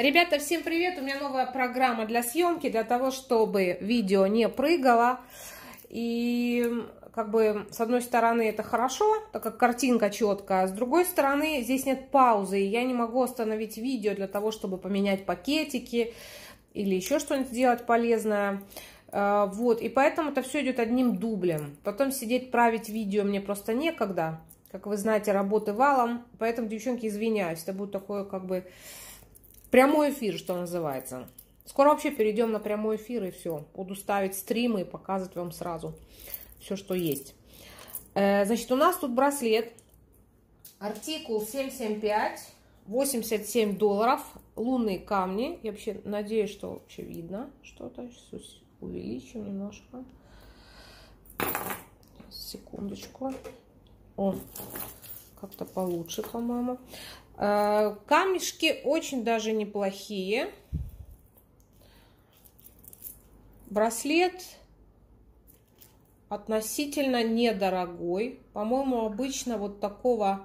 Ребята, всем привет! У меня новая программа для съемки, для того, чтобы видео не прыгало. И как бы с одной стороны это хорошо, так как картинка четкая, а с другой стороны здесь нет паузы, и я не могу остановить видео для того, чтобы поменять пакетики или еще что-нибудь сделать полезное. Вот, и поэтому это все идет одним дублем. Потом сидеть править видео мне просто некогда. Как вы знаете, работы валом, поэтому, девчонки, извиняюсь, это будет такое как бы прямой эфир, что называется. Скоро вообще перейдем на прямой эфир и все. Буду ставить стримы и показывать вам сразу все, что есть. Значит, у нас тут браслет. Артикул 775, $87. Лунные камни. Я вообще надеюсь, что вообще видно что-то. Сейчас увеличим немножко. Секундочку. О, как-то получше, по-моему. Камешки очень даже неплохие. Браслет относительно недорогой. По-моему, обычно вот такого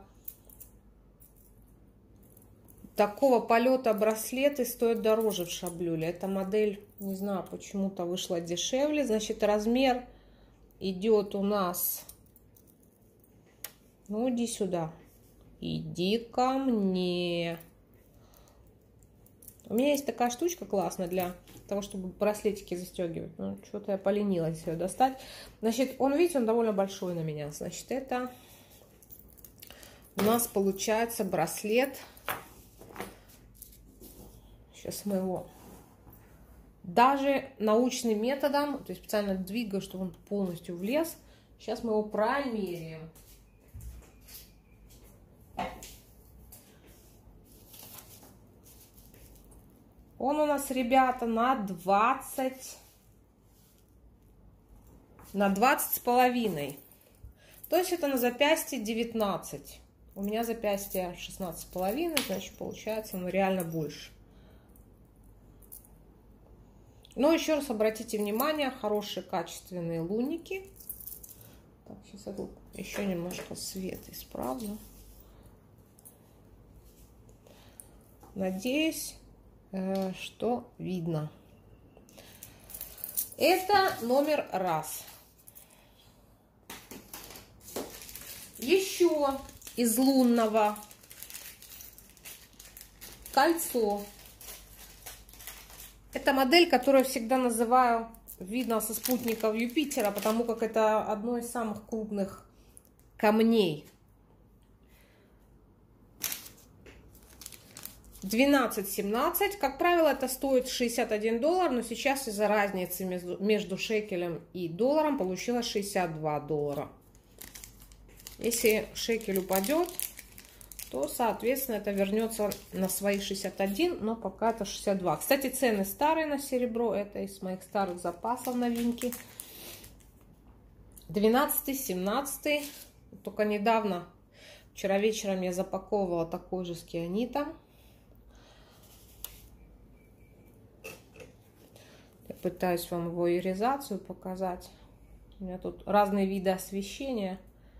полета браслеты стоят дороже в шаблюле. Эта модель, не знаю, почему-то вышла дешевле. Значит, размер идет у нас... Ну, иди сюда. Иди ко мне. У меня есть такая штучка классная для того, чтобы браслетики застегивать. Ну, что-то я поленилась ее достать. Значит, он, видите, он довольно большой на меня. Значит, это у нас получается браслет. Сейчас мы его даже научным методом, то есть специально двигаю, чтобы он полностью влез. Сейчас мы его промеряем. Он у нас, ребята, на 20 с половиной. То есть это на запястье 19. У меня запястье 16 с половиной, значит, получается, ну, реально больше. Но еще раз обратите внимание, хорошие качественные лунники. Так, сейчас я тут еще немножко свет исправлю. Надеюсь, что видно. Это номер раз. Еще из лунного кольцо. Это модель, которую я всегда называю, видно со спутников Юпитера, потому как это одно из самых крупных камней. 12-17, как правило, это стоит $61, но сейчас из-за разницы между шекелем и долларом получилось $62. Если шекель упадет, то, соответственно, это вернется на свои 61, но пока это 62. Кстати, цены старые на серебро, это из моих старых запасов новинки. 12-17, только недавно, вчера вечером я запаковывала такой же с кианитом. Пытаюсь вам его иризацию показать. У меня тут разные виды освещения.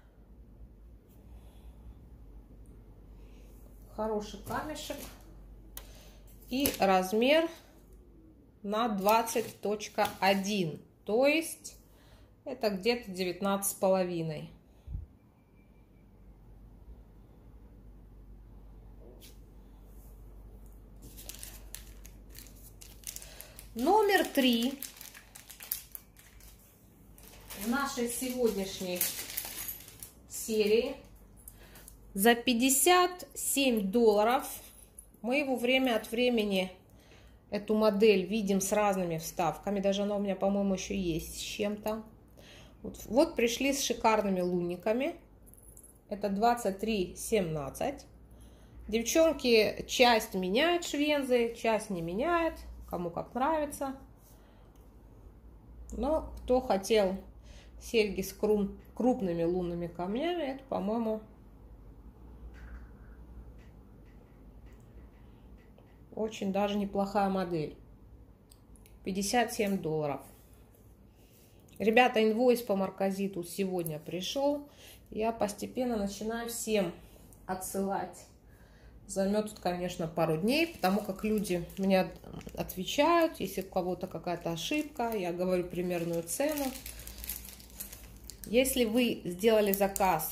Хороший камешек. И размер на 20.1. То есть это где-то 19 с половиной. Номер 3 в нашей сегодняшней серии за $57. Мы его время от времени, эту модель, видим с разными вставками. Даже она у меня, по-моему, еще есть с чем-то. Вот пришли с шикарными лунниками. Это 23-17. Девчонки часть меняют швензы, часть не меняет. Кому как нравится. Но кто хотел серьги с крупными лунными камнями, это, по-моему, очень даже неплохая модель. $57. Ребята, инвойс по марказиту сегодня пришел. Я постепенно начинаю всем отсылать Займет тут, конечно, пару дней, потому как люди мне отвечают, если у кого-то какая-то ошибка, я говорю примерную цену. Если вы сделали заказ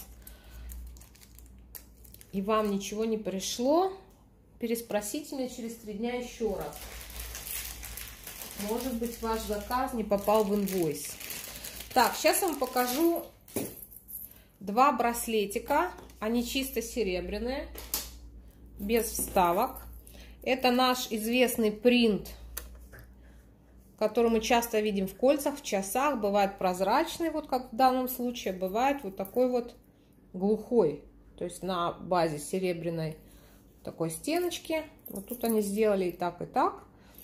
и вам ничего не пришло, переспросите меня через 3 дня еще раз. Может быть, ваш заказ не попал в инвойс. Так, сейчас я вам покажу 2 браслетика. Они чисто серебряные, без вставок. Это наш известный принт, который мы часто видим в кольцах, в часах. Бывает прозрачный, вот как в данном случае. Бывает вот такой вот глухой. То есть на базе серебряной такой стеночки. Вот тут они сделали и так, и так.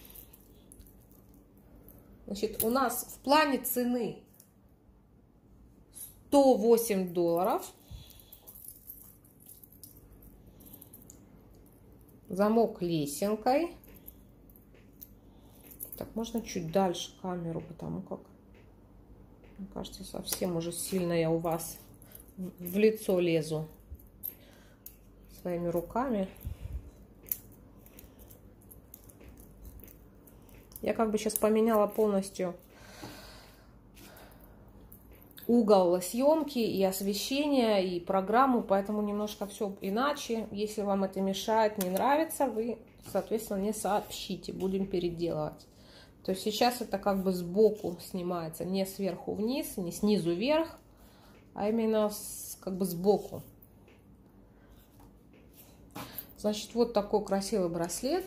Значит, у нас в плане цены $108. Замок лесенкой. Так, можно чуть дальше камеру, потому как, мне кажется, совсем уже сильно я у вас в лицо лезу своими руками. Я как бы сейчас поменяла полностью угол съемки и освещения, и программу, поэтому немножко все иначе. Если вам это мешает, не нравится, вы, соответственно, мне сообщите, будем переделывать. То есть сейчас это как бы сбоку снимается, не сверху вниз, не снизу вверх, а именно как бы сбоку. Значит, вот такой красивый браслет.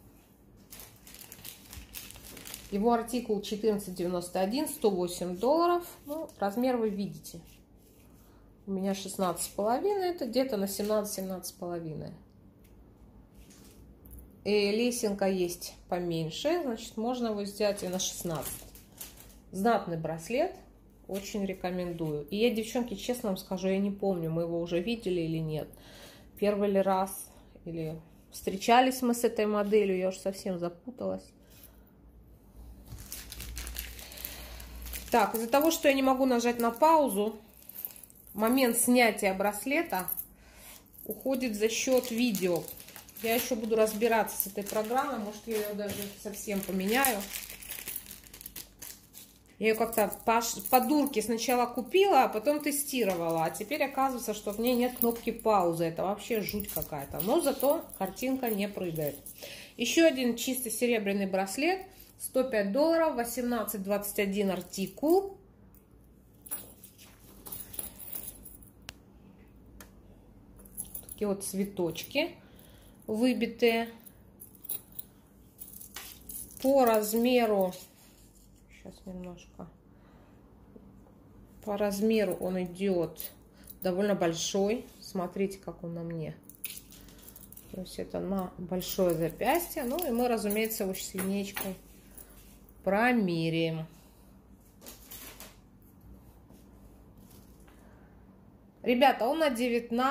Его артикул 1491, $108. Ну, размер вы видите. У меня 16,5, это где-то на 17-17,5. И лесенка есть поменьше, значит, можно его сделать и на 16. Знатный браслет, очень рекомендую. И я, девчонки, честно вам скажу, я не помню, мы его уже видели или нет. Первый ли раз, или встречались мы с этой моделью, я уже совсем запуталась. Так, из-за того, что я не могу нажать на паузу, момент снятия браслета уходит за счет видео. Я еще буду разбираться с этой программой, может, я ее даже совсем поменяю. Я ее как-то по дурке сначала купила, а потом тестировала. А теперь оказывается, что в ней нет кнопки паузы. Это вообще жуть какая-то. Но зато картинка не прыгает. Еще один чисто серебряный браслет. $105, 18-21 артикул. Такие вот цветочки выбитые. По размеру, сейчас немножко, по размеру он идет довольно большой. Смотрите, как он на мне. То есть это на большое запястье. Ну и мы, разумеется, его с линейкой промеряем. Ребята, он на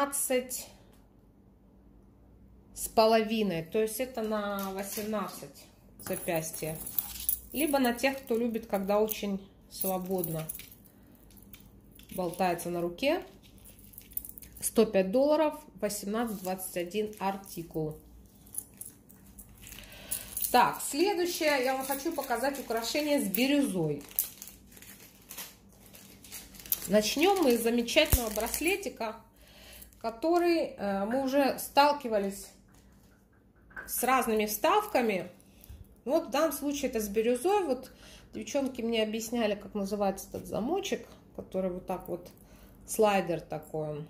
19,5, то есть это на 18 запястье. Либо на тех, кто любит, когда очень свободно болтается на руке. $105, 18-21 артикул. Так, следующее, я вам хочу показать украшение с бирюзой. Начнем мы с замечательного браслетика, который мы уже сталкивались с разными вставками. Вот в данном случае это с бирюзой. Вот девчонки мне объясняли, как называется этот замочек, который вот так вот, слайдер такой.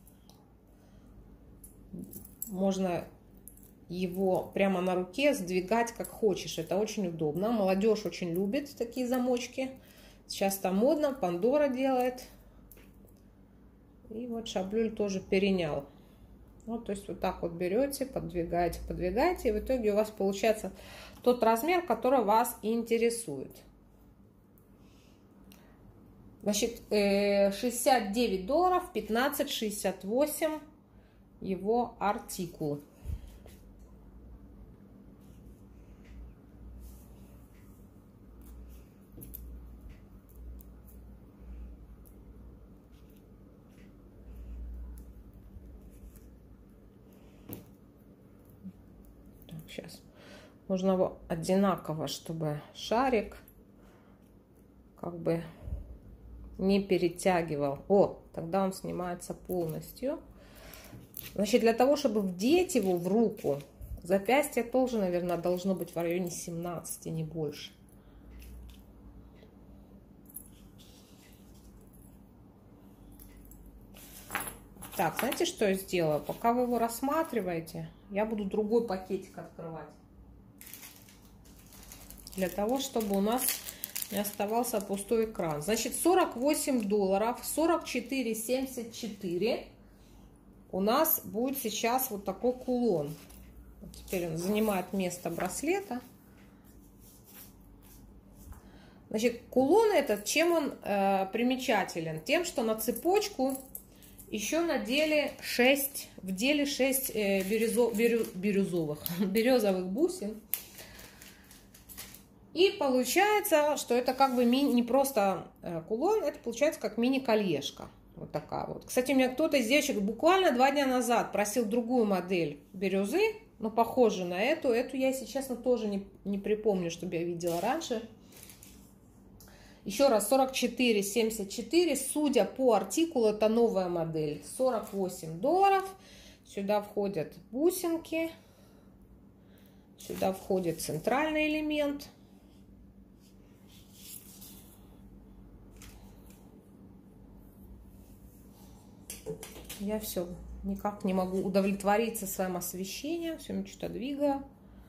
Можно его прямо на руке сдвигать как хочешь. Это очень удобно. Молодежь очень любит такие замочки. Сейчас там модно. Пандора делает. И вот Шаблюль тоже перенял. Вот, то есть вот так вот берете, подвигаете, подвигаете. И в итоге у вас получается тот размер, который вас интересует. Значит, $69, 15,68 его артикул. Сейчас. Нужно его одинаково, чтобы шарик как бы не перетягивал. О, тогда он снимается полностью. Значит, для того, чтобы вдеть его в руку, запястье тоже, наверное, должно быть в районе 17, не больше. Так, знаете, что я сделаю? Пока вы его рассматриваете, я буду другой пакетик открывать. Для того, чтобы у нас не оставался пустой экран. Значит, $48, 44,74 у нас будет сейчас вот такой кулон. Вот теперь он занимает место браслета. Значит, кулон этот, чем он примечателен? Тем, что на цепочку еще надели 6 березовых бусин. И получается, что это как бы не просто кулон, это получается как мини-кольешка. Вот такая вот. Кстати, у меня кто-то из девочек буквально 2 дня назад просил другую модель бирюзы, но похожую на эту. Эту я, если честно, тоже не припомню, чтобы я видела раньше. Еще раз, $44,74. Судя по артикулу, это новая модель. $48. Сюда входят бусинки. Сюда входит центральный элемент. Я все никак не могу удовлетвориться своим освещением. Все, мне что-то двигаю.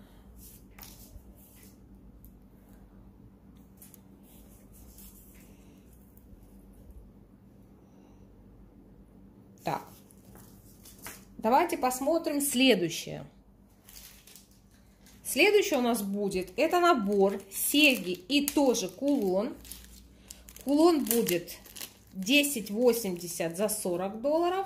Так, давайте посмотрим следующее. Следующее у нас будет, это набор серьги и тоже кулон. Кулон будет $10,80 за $40.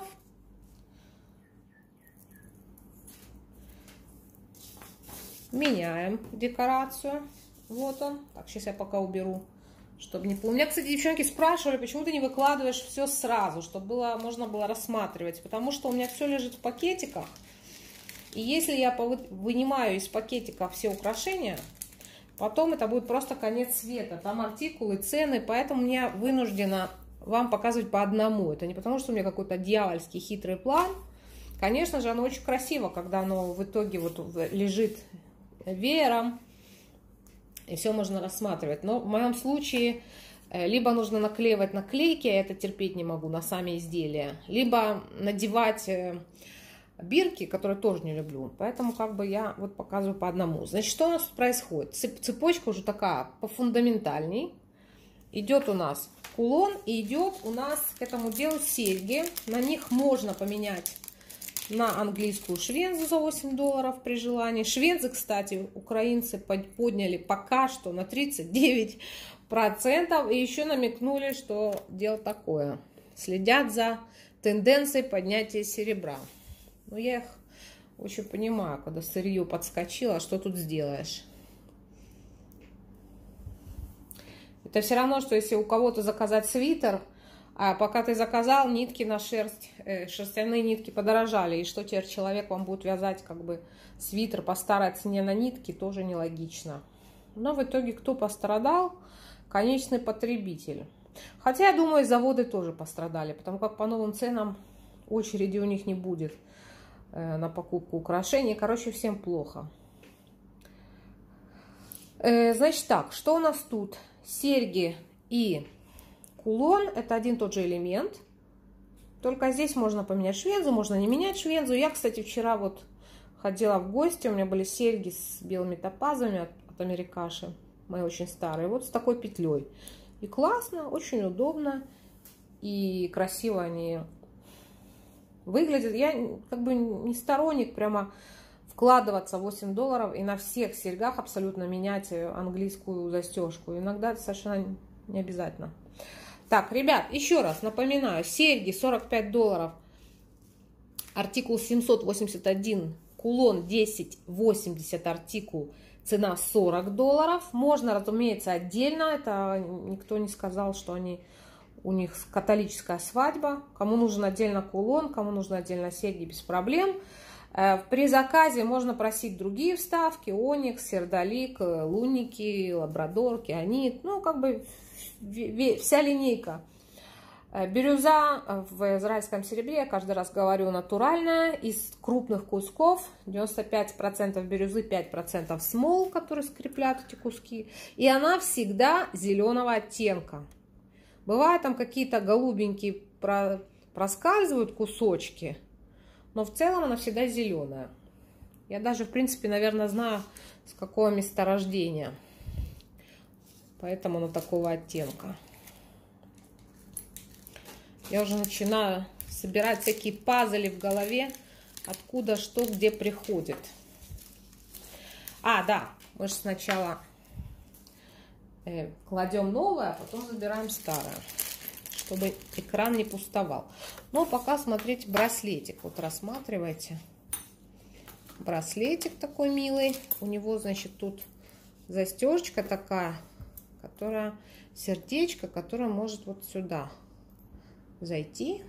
Меняем декорацию. Вот он. Так, сейчас я пока уберу, чтобы не помню. Меня, кстати, девчонки спрашивали, почему ты не выкладываешь все сразу, чтобы можно было рассматривать. Потому что у меня все лежит в пакетиках. И если я вынимаю из пакетика все украшения, потом это будет просто конец света. Там артикулы, цены, поэтому я вынуждена вам показывать по одному. Это не потому, что у меня какой-то дьявольский хитрый план. Конечно же, оно очень красиво, когда оно в итоге вот лежит веером, и все можно рассматривать. Но в моем случае либо нужно наклеивать наклейки, я это терпеть не могу, на сами изделия, либо надевать бирки, которые тоже не люблю. Поэтому как бы я вот показываю по одному. Значит, что у нас тут происходит? Цепочка уже такая пофундаментальней. Идет у нас кулон и идет у нас к этому делу серьги. На них можно поменять на английскую швензу за $8 при желании. Швензы, кстати, украинцы подняли пока что на 39%. И еще намекнули, что дело такое. Следят за тенденцией поднятия серебра. Но я их очень понимаю, когда сырье подскочило, что тут сделаешь. Это все равно, что если у кого-то заказать свитер, а пока ты заказал, нитки на шерсть, шерстяные нитки подорожали. И что теперь человек вам будет вязать как бы свитер по старой цене на нитки, тоже нелогично. Но в итоге кто пострадал? Конечный потребитель. Хотя, я думаю, заводы тоже пострадали, потому как по новым ценам очереди у них не будет на покупку украшений. Короче, всем плохо. Значит так, что у нас тут? Серьги и кулон, это один тот же элемент, только здесь можно поменять швензу, можно не менять швензу. Я, кстати, вчера вот ходила в гости, у меня были серьги с белыми топазами от Америкаши, мои очень старые, вот с такой петлей. И классно, очень удобно и красиво они выглядят. Я как бы не сторонник прямо вкладываться $8 и на всех серьгах абсолютно менять английскую застежку. Иногда это совершенно не обязательно. Так, ребят, еще раз напоминаю, серьги $45, артикул 781, кулон 10,80, артикул, цена $40. Можно, разумеется, отдельно, это никто не сказал, что у них католическая свадьба. Кому нужен отдельно кулон, кому нужно отдельно серьги, без проблем. При заказе можно просить другие вставки: оникс, сердолик, лунники, лабрадор, кианит, ну как бы вся линейка. Бирюза в израильском серебре, я каждый раз говорю, натуральная, из крупных кусков, 95% бирюзы, 5% смол, которые скреплят эти куски, и она всегда зеленого оттенка. Бывают там какие-то голубенькие проскальзывают кусочки, но в целом она всегда зеленая. Я даже, в принципе, наверное, знаю, с какого месторождения, поэтому она такого оттенка. Я уже начинаю собирать всякие пазли в голове, откуда что, где приходит. А, да, мы же сначала кладем новое, а потом забираем старое, чтобы экран не пустовал. Но пока смотрите браслетик. Вот рассматривайте. Браслетик такой милый. У него, значит, тут застежка такая, которая сердечко, которое может вот сюда зайти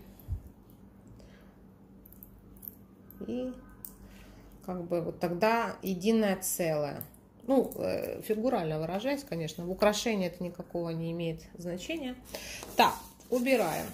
и как бы вот тогда единое целое. Ну, фигурально выражаясь, конечно, в украшении это никакого не имеет значения. Так, убираем.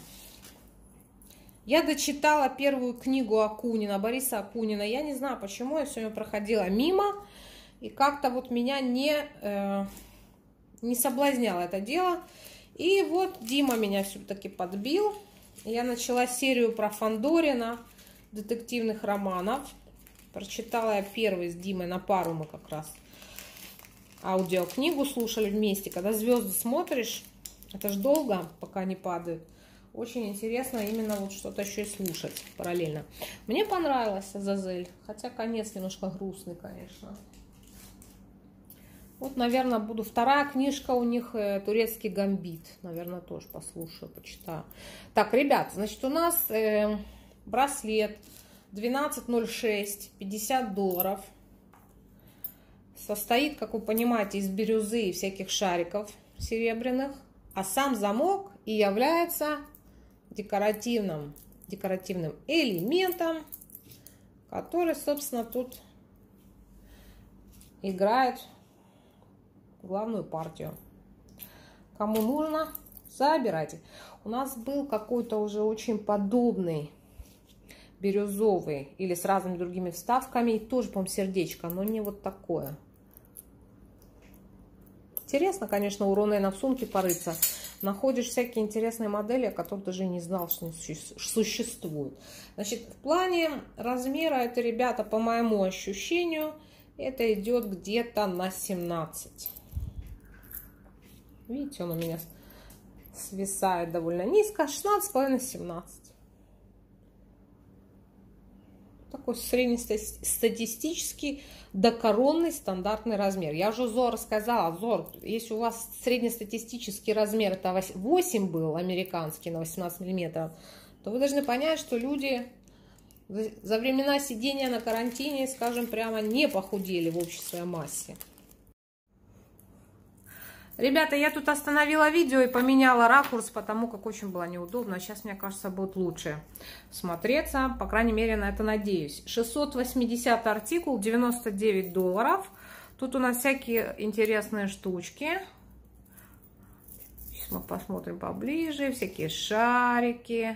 Я дочитала первую книгу Акунина, Бориса Акунина. Я не знаю, почему я все время проходила мимо, и как-то вот меня не соблазняло это дело. И вот Дима меня все-таки подбил. Я начала серию про Фандорина, детективных романов. Прочитала я первый с Димой, на пару мы как раз аудиокнигу слушали вместе. Когда звезды смотришь, это ж долго, пока не падают. Очень интересно именно вот что-то еще и слушать параллельно. Мне понравилась Азазель, хотя конец немножко грустный, конечно. Вот, наверное, буду. Вторая книжка у них «Турецкий гамбит». Наверное, тоже послушаю, почитаю. Так, ребят, значит, у нас браслет 1206, $50. Состоит, как вы понимаете, из бирюзы и всяких шариков серебряных. А сам замок и является декоративным элементом, который, собственно, тут играет главную партию. Кому нужно, забирайте. У нас был какой-то уже очень подобный бирюзовый или с разными другими вставками, и тоже, по-моему, сердечко, но не вот такое. Интересно, конечно, у Ронена в сумке порыться. Находишь всякие интересные модели, о которых даже не знал, что существуют. Значит, в плане размера это, ребята, по моему ощущению, это идет где-то на 17. Видите, он у меня свисает довольно низко. 16,5-17. Такой среднестатистический докоронный стандартный размер. Я уже Зор рассказала. Зор, если у вас среднестатистический размер это 8 был американский на 18 мм, то вы должны понять, что люди за времена сидения на карантине, скажем прямо, не похудели в общей своей массе. Ребята, я тут остановила видео и поменяла ракурс, потому как очень было неудобно. Сейчас, мне кажется, будет лучше смотреться. По крайней мере, на это надеюсь. 680 артикул, $99. Тут у нас всякие интересные штучки. Сейчас мы посмотрим поближе. Всякие шарики.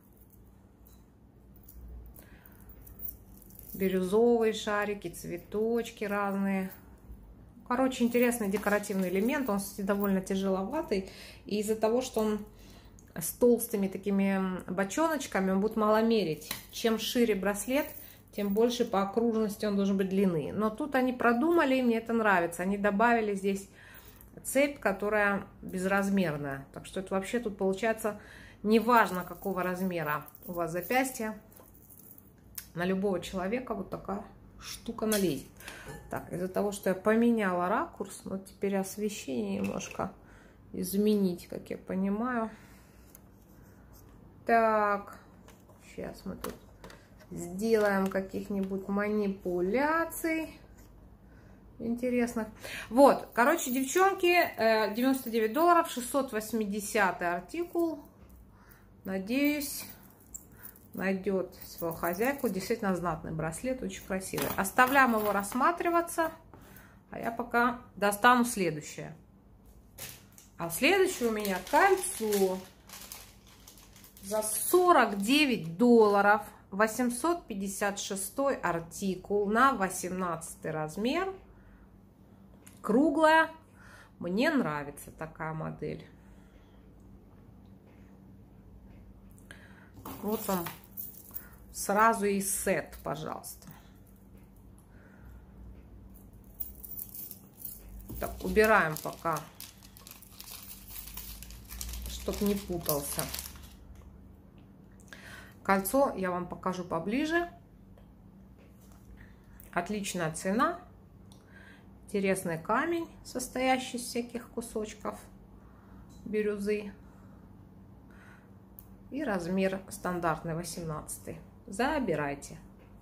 Бирюзовые шарики, цветочки разные. Короче, интересный декоративный элемент. Он, кстати, довольно тяжеловатый. И из-за того, что он с толстыми такими бочоночками, он будет мало мерить. Чем шире браслет, тем больше по окружности он должен быть длины. Но тут они продумали, и мне это нравится. Они добавили здесь цепь, которая безразмерная. Так что это вообще тут получается неважно, какого размера у вас запястье. На любого человека вот такая штука налезет. Так, из-за того, что я поменяла ракурс, но теперь освещение немножко изменить, как я понимаю. Так, сейчас мы тут сделаем каких-нибудь манипуляций интересных. Вот, короче, девчонки, $99, 680 артикул. Надеюсь, найдет свою хозяйку. Действительно знатный браслет, очень красивый. Оставляем его рассматриваться, а я пока достану следующее. А следующее у меня кольцо за 49 долларов, 856 артикул на 18 размер, круглая. Мне нравится такая модель. Вот он, сразу и сет, пожалуйста. Так, убираем пока, чтоб не путался. Кольцо я вам покажу поближе. Отличная цена. Интересный камень, состоящий из всяких кусочков бирюзы. И размер стандартный 18. Забирайте.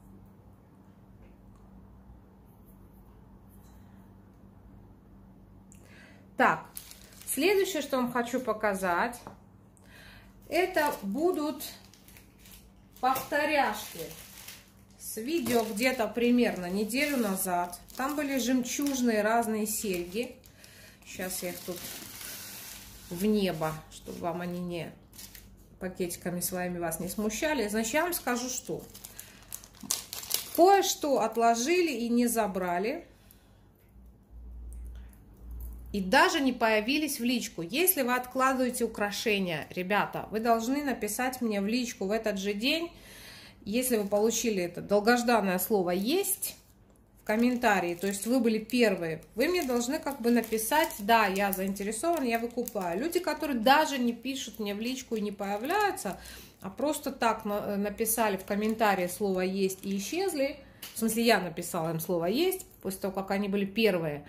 Так, следующее, что вам хочу показать, это будут повторяшки с видео где-то примерно неделю назад. Там были жемчужные разные серьги. Сейчас я их тут в небо, чтобы вам они не пакетиками своими вас не смущали. Значит, я вам скажу, что кое-что отложили и не забрали. И даже не появились в личку. Если вы откладываете украшения, ребята, вы должны написать мне в личку в этот же день, если вы получили это долгожданное слово «есть» в комментарии, то есть вы были первые, вы мне должны как бы написать: да, я заинтересован, я выкупаю. Люди, которые даже не пишут мне в личку и не появляются, а просто так написали в комментарии слово «есть» и исчезли, в смысле я написала им слово «есть» после того, как они были первые,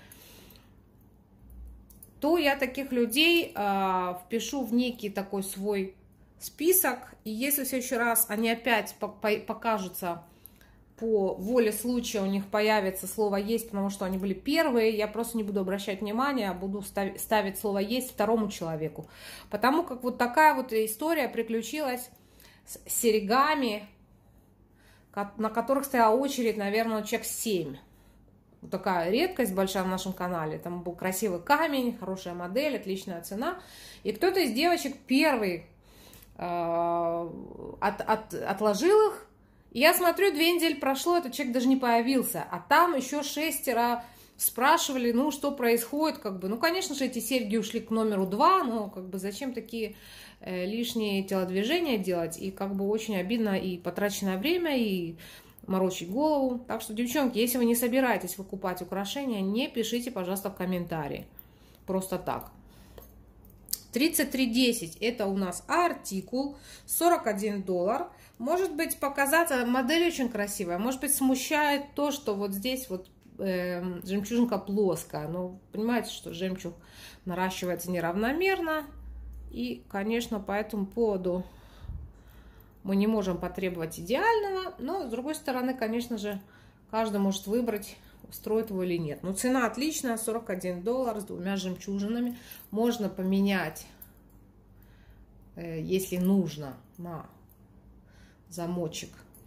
то я таких людей впишу в некий такой свой список. И если в следующий раз они опять покажутся по воле случая, у них появится слово «есть», потому что они были первые, я просто не буду обращать внимания, а буду ставить слово «есть» второму человеку. Потому как вот такая вот история приключилась с серьгами, на которых стояла очередь, наверное, человек 7. Вот такая редкость большая в нашем канале. Там был красивый камень, хорошая модель, отличная цена. И кто-то из девочек первый отложил их. И я смотрю, 2 недели прошло, этот человек даже не появился. А там еще 6 спрашивали, ну, что происходит, как бы. Ну, конечно же, эти серьги ушли к номеру 2, но, как бы, зачем такие лишние телодвижения делать? И, как бы, очень обидно и потраченное время, и морочить голову. Так что, девчонки, если вы не собираетесь выкупать украшения, не пишите, пожалуйста, в комментарии. Просто так. 3310 это у нас артикул, 41 доллар. Может быть, показаться, модель очень красивая. Может быть, смущает то, что вот здесь вот жемчужинка плоская. Но понимаете, что жемчуг наращивается неравномерно. И, конечно, по этому поводу мы не можем потребовать идеального. Но, с другой стороны, конечно же, каждый может выбрать, устроит его или нет. Но цена отличная, 41 доллар с 2 жемчужинами. Можно поменять, если нужно, на замочек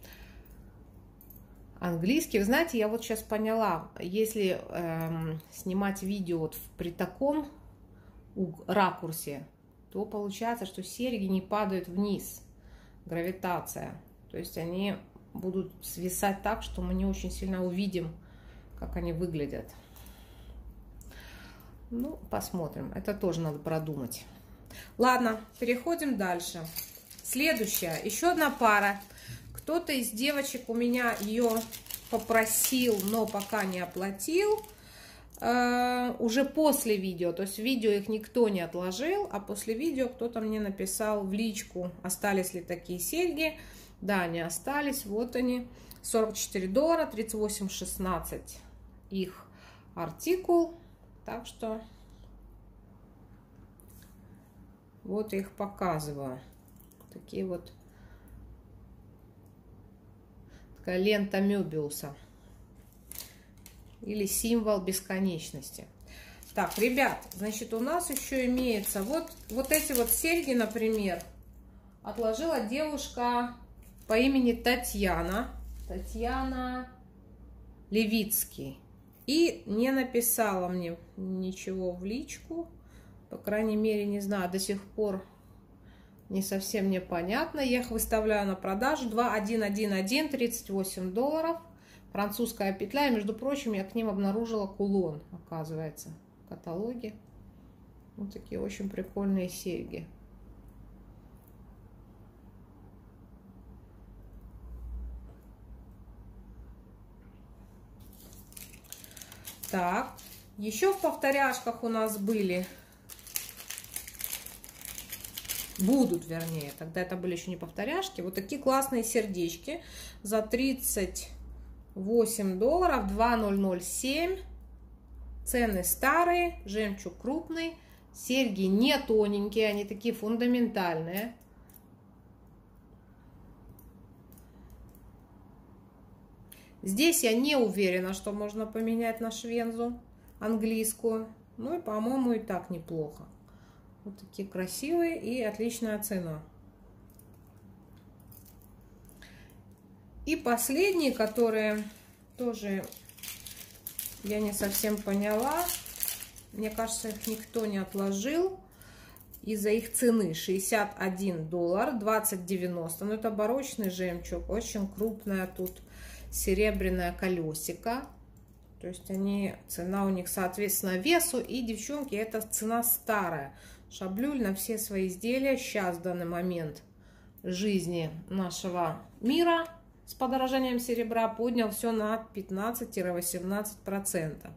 английский. Вы знаете, я вот сейчас поняла, если снимать видео вот при таком ракурсе, то получается, что серьги не падают вниз. Гравитация. То есть они будут свисать так, что мы не очень сильно увидим, как они выглядят. Ну, посмотрим. Это тоже надо продумать. Ладно, переходим дальше. Следующая. Еще одна пара. Кто-то из девочек у меня ее попросил, но пока не оплатил. Уже после видео. То есть видео их никто не отложил, а после видео кто-то мне написал в личку, остались ли такие серьги. Да, они остались. Вот они. 44 доллара, 38,16 их артикул. Так что вот я их показываю. Такие вот. Такая лента Мёбиуса. Или символ бесконечности. Так, ребят, значит, у нас еще имеется вот эти вот серьги, например, отложила девушка по имени Татьяна Левицкий. И не написала мне ничего в личку. По крайней мере, не знаю, до сих пор не совсем мне понятно. Я их выставляю на продажу. 2111, $38. Французская петля. И, между прочим, я к ним обнаружила кулон, оказывается, в каталоге. Вот такие очень прикольные серьги. Так, еще в повторяшках у нас будут, вернее, тогда это были еще не повторяшки, вот такие классные сердечки за $38, 2007, цены старые, жемчуг крупный, серьги не тоненькие, они такие фундаментальные. Здесь я не уверена, что можно поменять на швензу английскую. Ну и, по-моему, и так неплохо. Вот такие красивые и отличная цена. И последние, которые тоже я не совсем поняла. Мне кажется, их никто не отложил из-за их цены. $61, 20,90. Но это барочный жемчуг, очень крупная тут. Серебряное колесико, то есть цена у них соответственно весу, и, девчонки, это цена старая. Шаблюль на все свои изделия сейчас в данный момент жизни нашего мира с подорожанием серебра поднял все на 15-18%.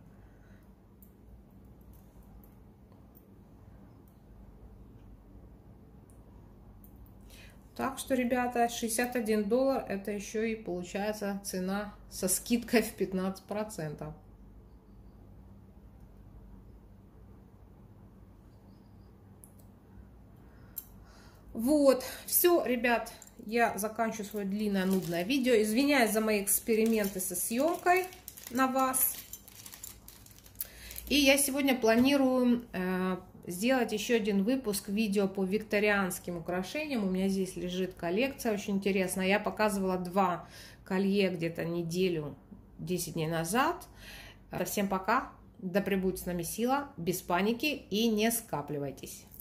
Так что, ребята, $61 это еще и получается цена со скидкой в 15%. Вот, все, ребят, я заканчиваю свое длинное нудное видео. Извиняюсь за мои эксперименты со съемкой на вас. И я сегодня планирую сделать еще один выпуск видео по викторианским украшениям. У меня здесь лежит коллекция очень интересная. Я показывала 2 колье где-то неделю, 10 дней назад. Всем пока, да пребудет с нами сила, без паники и не скапливайтесь.